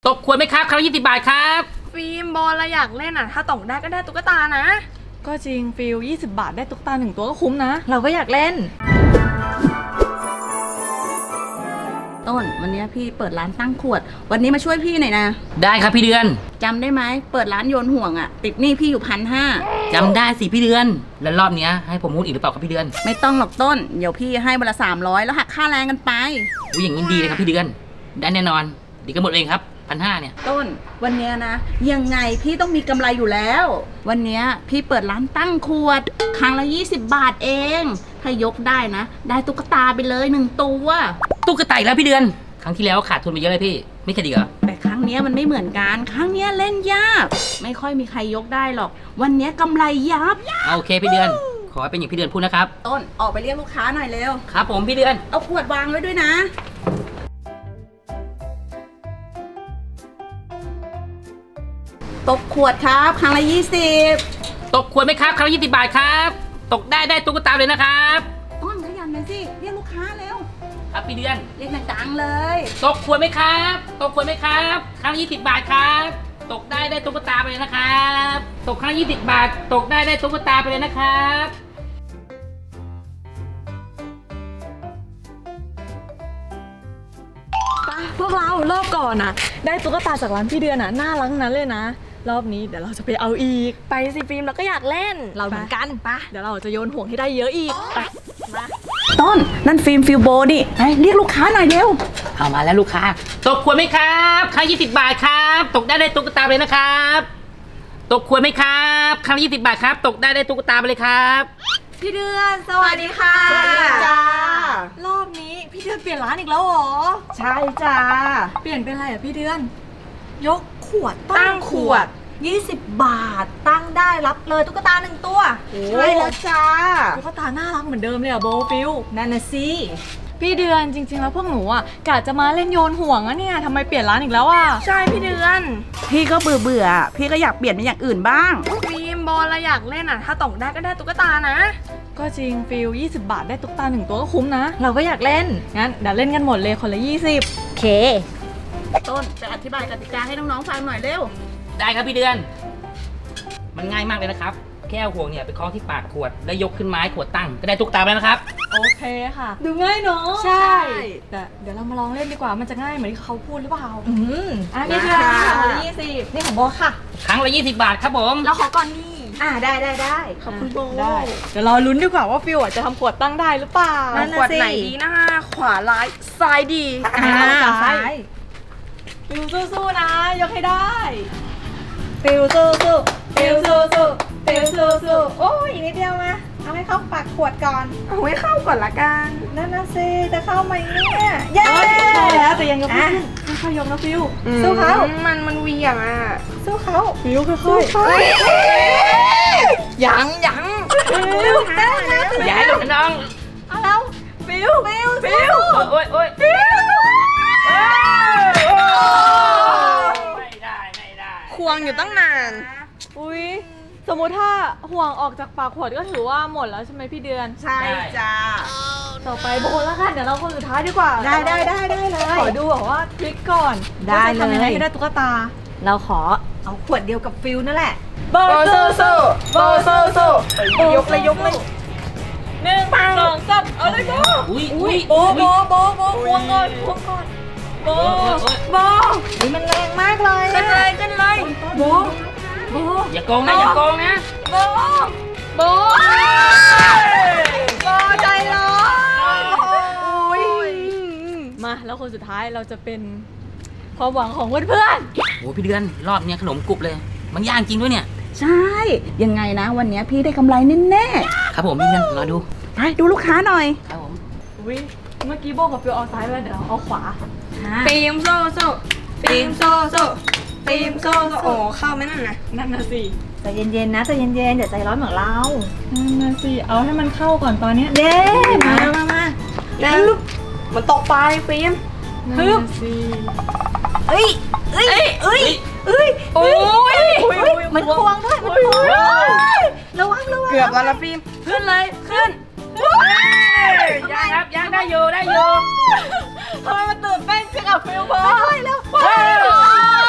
ตบขวดไหมครับครั้งละ20 บาทครับฟิล์มบอลเราอยากเล่นอ่ะถ้าตกได้ก็ได้ตุ๊กตานะก็จริงฟิล20 บาทได้ตุ๊กตา1 ตัวก็คุ้มนะเราก็อยากเล่นต้นวันนี้พี่เปิดร้านตั้งขวดวันนี้มาช่วยพี่หน่อยนะได้ครับพี่เดือนจำได้ไหมเปิดร้านโยนห่วงอ่ะติดหนี้พี่อยู่1,500 จำได้สิพี่เดือนแล้วรอบนี้ให้ผมพูดอีกหรือเปล่าครับพี่เดือนไม่ต้องหรอกต้นเดี๋ยวพี่ให้วันละ300แล้วหักค่าแรงกันไปอย่างนี้ดีเลยครับพี่เดือนได้แน่นอนดีก็หมดเองครับ1,500เนี่ยต้นวันนี้นะยังไงพี่ต้องมีกำไรอยู่แล้ววันนี้พี่เปิดร้านตั้งขวดครั้งละ20 บาทเองถ้ายกได้นะได้ตุ๊กตาไปเลย1 ตัวตุ๊กตาอีกแล้วพี่เดือนครั้งที่แล้วขาดทุนไปเยอะเลยพี่ไม่เคยดีเหรอแต่ครั้งนี้มันไม่เหมือนกันครั้งนี้เล่นยากไม่ค่อยมีใครยกได้หรอกวันนี้กำไรยับโอเคพี่เดือนขอให้เป็นอย่างพี่เดือนพูดนะครับต้นออกไปเรียกลูกค้าหน่อยเร็วครับผมพี่เดือนเอาขวดวางไว้ด้วยนะตบขวดครับครั้งละ20 ตบขวดไหมครับครั้งละ20 บาทครับตกได้ตุ๊กตาเลยนะครับต้นขยันเลยสิเรียกลูกค้าเร็วครับพี่เดือนเรียกดังๆเลยตกขวดไหมครับตกขวดไหมครับครั้งละ20 บาทครับตกได้ตุ๊กตาไปเลยนะครับตกครั้งละ20 บาทตกได้ตุ๊กตาไปเลยนะครับพวกเรารอบก่อนนะได้ตุ๊กตาจากร้านพี่เดือนน่ารักนั้นเลยนะรอบนี้เดี๋ยวเราจะไปเอาอีกไปสิฟิล์มเราก็อยากเล่นเราเหมือนกันปะเดี๋ยวเราจะโยนห่วงให้ได้เยอะอีกไปมาต้นนั่นฟิล์มฟิลโบดิไปเรียกลูกค้าหน่อยเร็วเอามาแล้วลูกค้าตกขวดไหมครับครั้ง20 บาทครับตกได้ตุ๊กตาเลยนะครับตกขวดไหมครับครั้ง20 บาทครับตกได้ตุ๊กตาไปเลยครับพี่เดือนสวัสดีค่ะสวัสดีจ้ารอบนี้พี่เดือนเปลี่ยนร้านอีกแล้วหรอใช่จ้าเปลี่ยนเป็นอะไรอ่ะพี่เดือนยกขวดตั้งขวด 20 บาทตั้งได้รับเลยตุ๊กตา1 ตัวใช่แล้วจ้าตุ๊กตาน่ารักเหมือนเดิมเลยอ่ะโบฟิลนั่นน่ะสิพี่เดือนจริงๆแล้วพวกหนูอ่ะกะจะมาเล่นโยนห่วงอะเนี่ยทำไมเปลี่ยนร้านอีกแล้วอ่ะใช่พี่เดือนพี่ก็เบื่อพี่ก็อยากเปลี่ยนเป็นอย่างอื่นบ้างฟิล์มบอลเราอยากเล่นอ่ะถ้าตกได้ก็ได้ตุ๊กตานะก็จริงฟิล20 บาทได้ตุ๊กตา1 ตัวก็คุ้มนะเราก็อยากเล่นงั้นเดี๋ยวเล่นกันหมดเลยคนละ20 โอเคต้นจะอธิบายกติกาให้น้องๆฟังหน่อยเร็วได้ครับพี่เดือนมันง่ายมากเลยนะครับแค่ห่วงเนี่ยไปคล้องที่ปากขวดแล้วยกขึ้นไม้ขวดตั้งก็ได้ตุ๊กตาแล้วนะครับโอเคค่ะดูง่ายเนาะใช่แต่เดี๋ยวเรามาลองเล่นดีกว่ามันจะง่ายเหมือนที่เขาพูดหรือเปล่านี่ค่ะคนละ20นี่ของโบค่ะครั้งละ20 บาทครับผมเราขอก่อนนี่ได้ขอบคุณโบได้เดี๋ยวเราลุ้นดีกว่าว่าฟิวจะทำขวดตั้งได้หรือเปล่าขวดไหนดีนะขวาร้ายซ้ายดีซ้ายฟิวสู้ๆนะยกให้ได้ฟิวสู้โอ้ยอีกนิดเดียวมาเอาให้เข้าปากขวดก่อนเอาให้เข้าก่อนละกันนั่นน่ะสิจะเข้าไหมเนี่ยเย้แล้วแต่ยังยกไม่ขึ้นค่อยๆยกนะฟิวสู้เขามันเวียงอ่ะสู้เขาฟิวค่อยๆยังอย่าให้น้องเอาแล้วฟิวโอ้ยไม่ได้ควงอยู่ตั้งนานอุ้ยสมมติถ้าห่วงออกจากปากขวดก็ถือว่าหมดแล้วใช่ไหมพี่เดือนใช่จ้าต่อไปโบแล้วกันเดี๋ยวเราคนสุดท้ายดีกว่าได้เลยขอดูแบบว่าทริคก่อนได้เลยทำยังไงให้ได้ตุ๊กตาเราขอเอาขวดเดียวกับฟิลนั่นแหละโบสู้ยกเลย1 2 3เอาเลยโบควงก่อนโบนี่มันแรงมากเลยขึ้นเลยโบอย่าโกงนะโบใจร้อนมาแล้วคนสุดท้ายเราจะเป็นความหวังของเพื่อนโอ้พี่เดือนรอบเนี้ยขนมกรุบเลยมันย่างจริงด้วยเนี่ยใช่ยังไงนะวันนี้พี่ได้กำไรแน่ครับผมพี่เดือนรอดูไปดูลูกค้าหน่อยครับผมเมื่อกี้โบกับฟิวเอาซ้ายแล้วเดี๋ยวเอาขวาฟิล์มโซ่โอ้เข้าไหมนั่นน่ะสิใจเย็นๆนะใจเย็นๆอย่าใจร้อนเหมือนเรานั่นน่ะสิเอาให้มันเข้าก่อนตอนนี้เด้มาแล้วมันตกไปฟิล์มฮึบเอ้ยมันควงด้วยระวังเกือบแล้วละฟิล์มขึ้นยังได้อยู่ทำไมมันตื่นเต้นจังกับฟิลพอแล้ว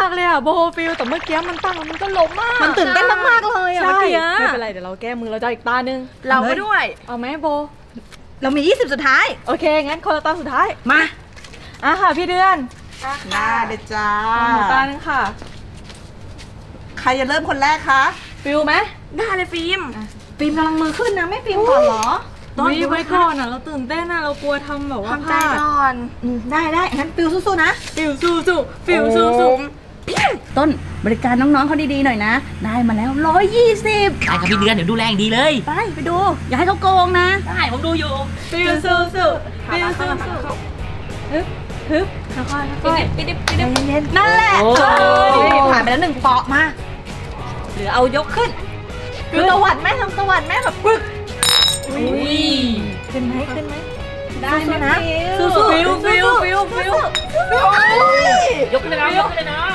ากเลยอะโบฟิลแต่เมื่อกี้มันตั้งแล้วมันก็ล้มมากมันตื่นเต้นมากๆเลยอะเมื่อกี้ไม่เป็นไรเดี๋ยวเราแก้มือเราจะอีกตาหนึ่งเราไปด้วยเอาไหมโบเรามี20สุดท้ายโอเคงั้นคนละตาสุดท้ายมาค่ะพี่เดือนได้เลยจ้าตาหนึ่งค่ะใครจะเริ่มคนแรกคะฟิลไหมได้เลยฟิล์มฟิล์มกำลังมือขึ้นนะไม่ฟิล์มก่อนเหรอวิไว้ก่อนอะเราตื่นเต้นอะเรากลัวทำแบบว่าทำใจก่อนได้งั้นฟิล์มสู้ๆนะฟิลสู้ฟิลสู้ต้นบริการน้องๆเขาดีๆหน่อยนะ ได้มาแล้ว120 ได้ครับพี่เดือนเดี๋ยวดูแลอย่างดีเลยไปดู อย่าให้เขาโกงนะได้ผมดูอยู่ฟิลสู้ฟิลสู้ฮึบค่อยๆนั่นแหละโอ้ผ่านไปแล้ว1 เปาะมาหรือเอายกขึ้นคือตะวัดแม่ทำตะวัดแม่แบบปึ๊กอุ้ยขึ้นไหมได้ไหมนะสู้ฟิลยกขึ้นเลยน้องยกขึ้นเลยน้อง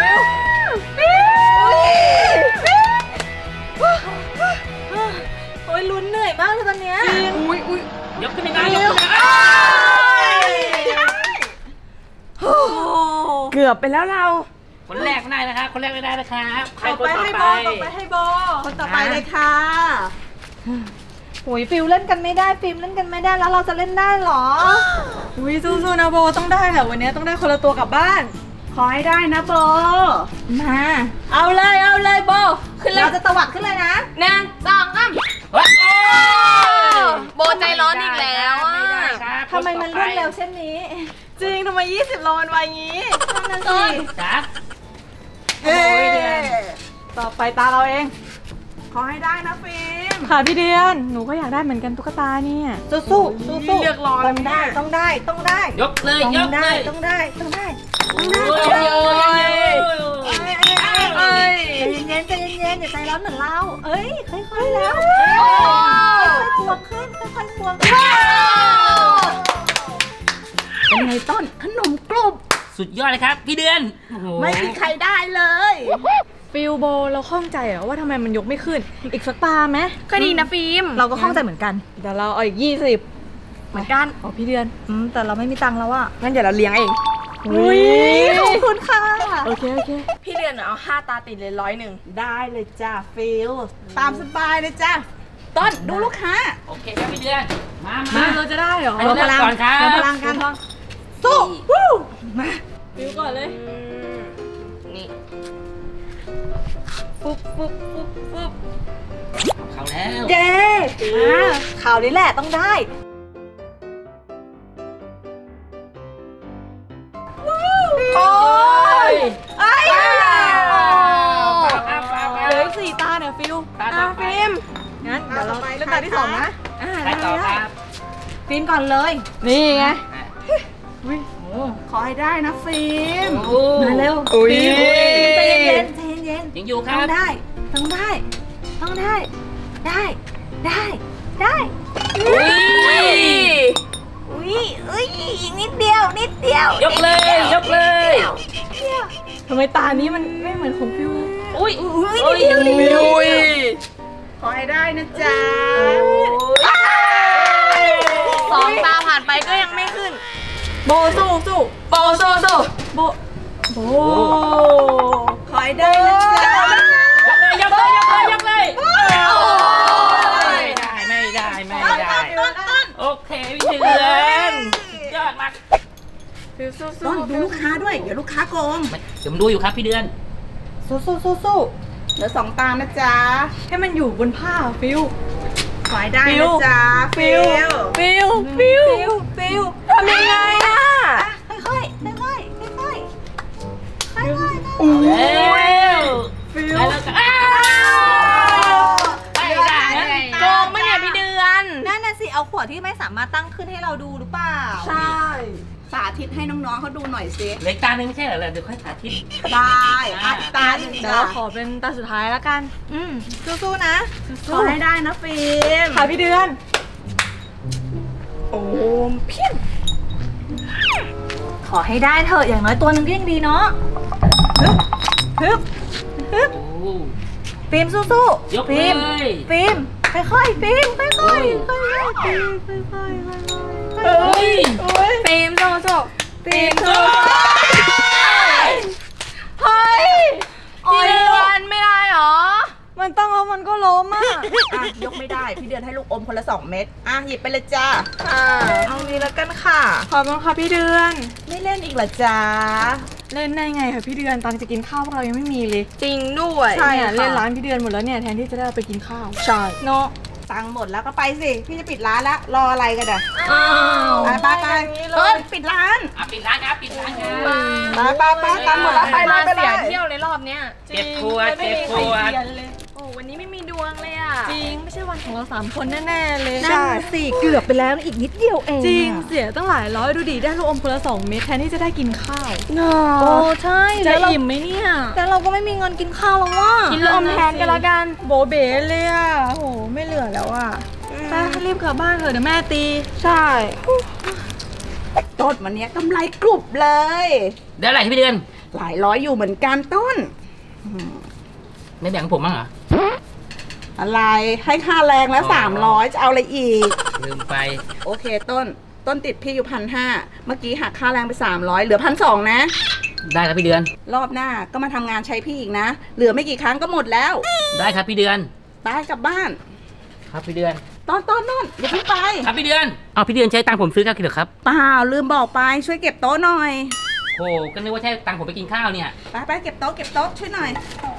โอ้ยลุ้นเหนื่อยมากเลยตอนเนี้ยยกขึ้นเลยน้องยกขึ้นเลยน้องเกือบไปแล้วเราคนแรกไม่ได้นะครับคนแรกไม่ได้นะครับใครต่อคนไปต่อให้ไปโบให้โบคนต่อไปเลยค่ะโอ้ยฟิลเล่นกันไม่ได้ฟิล์มเล่นกันไม่ได้แล้วเราจะเล่นได้หรออุ้ยสู้ๆนะโบต้องได้แหละวันนี้ต้องได้คนละตัวกลับบ้านขอให้ได้นะโบมาเอาเลยโบขึ้นเลยเราจะตวัดขึ้นเลยนะ 1 2 3 โบใจร้อนอีกแล้วอ่ะไม่ได้ครับทำไมมันรวดเร็วเช่นนี้ จริงทำไม20 โลมันไวงี้นั่นสิจ้าเอ๊ะต่อไปตาเราเองขอให้ได้นะฟิล์มค่ะพี่เดือนหนูก็อยากได้เหมือนกันตุ๊กตาเนี่ยสู้ๆเลือกรอแล้วเนี่ยต้องได้ยกเลยยกเลยต้องได้โอ้ยใจเย็นอย่าใจร้อนเหมือนเราเอ้ยค่อยๆแล้วค่อยๆควงขึ้นค่อยๆควงเป็นไงต้นขนมกรุบสุดยอดเลยครับพี่เดือนโอ้โหไม่มีใครได้เลยฟิลโบเราข้องใจเหรอว่าทำไมมันยกไม่ขึ้นอีกสักตาไหมก็ดีนะฟิล์มเราก็ข้องใจเหมือนกันเดี๋ยวเราเอาอีก20 เหมือนกันอ๋อพี่เดือนแต่เราไม่มีตังค์แล้วอะงั้นเดี๋ยวเราเลี้ยงเองอุ้ยขอบคุณค่ะโอเคพี่เดือนเอา5 ตาติดเลย101 ได้เลยจ้าฟิลตามสบายเลยจ้าต้นดูลูกค้าโอเคครับพี่เดือนมามามาเราจะได้เหรอให้เลือกก่อนครับพลังกันสู้ฟิลก่อนเลยนี่ปุ๊บเข้าแล้วเย้ข่าวนี้แหละต้องได้โอ้ยไอ้เหลืออีก4 ตาเนี่ยฟิลตาต่อไปฟิล์มงั้นเดี๋ยวเราเล่นตาที่ 2นะไปต่อครับฟิล์มก่อนเลยนี่ไงขอให้ได้นะฟิล์มโอ้มาเร็วอุ้ยใจเย็นยังอยู่คต้รัอบ งได้ได้อุ้ยอุ้ยอีกนิดเดียวยกเลยยกเลยทำไมตานี้มันไม่เหมือนของฟิวอุ้ยอุ้ยขอให้ได้นะจ๊ะ 2 ตาผ่านไปก็ยังไม่ขึ้นโบสู้โบสู้โบขอให้ได้นะจ๊ะยกเลยไม่ได้โอเคพี่เดือนยอดมากฟิวสู้ต้นดูลูกค้าด้วย เดี๋ยวลูกค้าโกงเดี๋ยวผมดูอยู่ครับพี่เดือนสู้เหลือ2 ตานะจ๊ะให้มันอยู่บนผ้าฟิวขอให้ได้นะจ๊ะฟิวทำยังไงอ่ะค่อยแล้วฟิวแล้วก็ไม่ได้โกงไหมเนี่ยพี่เดือนนั่นน่ะสิเอาขวดที่ไม่สามารถตั้งขึ้นให้เราดูหรือเปล่าใช่ สาธิตให้น้องๆเขาดูหน่อยสิเหล็กตาหนึ่งไม่ใช่เหรอเดี๋ยวค่อยสาธิตได้อัดตาหนึ่งเดี๋ยวจ้ะเราขอเป็นตาสุดท้ายแล้วกันสู้ๆนะขอให้ได้นะฟิล์มค่ะพี่เดือนโอ้เพี้ยนขอให้ได้เถอะอย่างน้อยตัวหนึงก็ยังดีเนาะฮึบโอ้ฟิล์มสู้ยกฟิเลล์มยฟิล์มค่อยๆฟิล์มค่อยๆค่อยๆฟิล์มค่อยๆฟิล์มสู้ฟิล์มสู้เฮ้ยอ่ะยกไม่ได้พี่เดือนให้ลูกอมคนละ2 เม็ดอ่ะหยิบไปเลยจ้าเอานี้แล้วกันค่ะขอบคุณค่ะพี่เดือนไม่เล่นอีกเหรอจ้าเล่นได้ไงคะพี่เดือนตังค์จะกินข้าวพวกเรายังไม่มีเลยจริงด้วยเนี่ยค่ะเล่นร้านพี่เดือนหมดแล้วเนี่ยแทนที่จะได้เอาไปกินข้าวใช่เนาะตังค์หมดแล้วก็ไปสิพี่จะปิดร้านแล้วรออะไรกันอ่ะอ้าวไปปิดร้านปิดร้านครับปิดร้านครับไปตังค์หมดแล้วไปเลยไปเลเสียยเที่ยวในรอบเนี้ยเจ็บปวดเจ็บปวดโอ้วันนี้ไม่มีดวงเลยอ่ะจริงไม่ใช่วันของเรา3 คนแน่ๆเลยใช่สิเกือบไปแล้วอีกนิดเดียวเองจริงเสียตั้งหลายร้อยดูดิได้ลูกอมคนละ2 เม็ดแทนที่จะได้กินข้าวโอ้ใช่จะแล้วเราอิ่มไหมเนี่ยแต่เราก็ไม่มีเงินกินข้าวแล้วว่ะกินลมแทนกันละกัน โบเบ๋เลยอ่ะโหไม่เหลือแล้วอ่ะไปรีบกลับบ้านเถอะเดี๋ยวแม่ตีใช่ต้นวันนี้กำไรกรุบเลยเดี๋ยวอะไรพี่เดือนหลายร้อยอยู่เหมือนกันต้นไม่แบ่งผมบ้างเหรออะไรให้ค่าแรงแล้วอ๋อ 300จะเอาอะไรอีกลืมไปโอเคต้นติดพี่อยู่1,500เมื่อกี้หักค่าแรงไป300เหลือ1,200นะได้ครับพี่เดือนรอบหน้าก็มาทำงานใช้พี่อีกนะ เหลือไม่กี่ครั้งก็หมดแล้วได้ครับพี่เดือนไปกลับบ้านครับพี่เดือนต้นอย่าเพิ่งไปครับพี่เดือนเอาพี่เดือนใช้ตังค์ผมซื้อข้าวกินเหรอครับเปล่าลืมบอกไปช่วยเก็บโต๊ะหน่อยโอ้ก็นึกว่าใช้ตังค์ผมไปกินข้าวเนี่ยไปเก็บโต๊ะช่วยหน่อย